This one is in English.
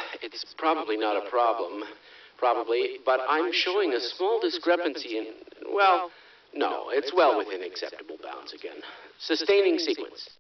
it's probably not a problem. Probably, but I'm showing a small discrepancy in... Well, no, it's well within acceptable bounds again. Sustaining sequence.